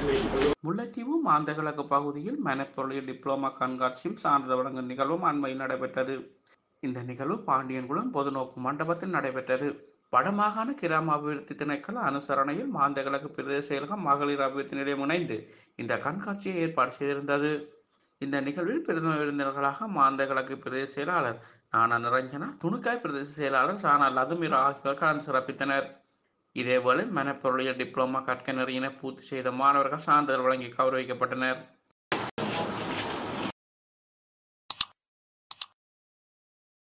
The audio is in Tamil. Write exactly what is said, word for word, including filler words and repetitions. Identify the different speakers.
Speaker 1: முல்லைத்தீவு மாந்தகிழக்கு பகுதியில் மனப்பொருளியல் டிப்ளோமா கண்காட்சியும் சான்றிதழ் வழங்கும் நிகழ்வும் அண்மையில் நடைபெற்றது. இந்த நிகழ்வு பாண்டியன்குளம் பொதுநோக்கு மண்டபத்தில் நடைபெற்றது. வடமாகாண கிராம அபிவிருத்தி திணைக்கள அனுசரணையில் மாந்தகிழக்கு பிரதேச செயலகம் மகளிர் அபிவிருத்தி நிலையம் இணைந்து இந்த கண்காட்சியை ஏற்பாடு செய்திருந்தது. இந்த நிகழ்வில் பிரதம விருந்தினர்களாக மாந்தகிழக்கு பிரதேச செயலாளர் நானா நிரஞ்சனா, துணுக்காய் பிரதேச செயலாளர் சானா லதுமிரா ஆகியோர் கலந்து சிறப்பித்தனர். இதேவேளை மனப்பொருளியல் டிப்ளோமா கற்க நெறியினை பூர்த்தி செய்த மாணவர்கள் சான்றிதழ் வழங்கி கௌரவிக்கப்பட்டனர்.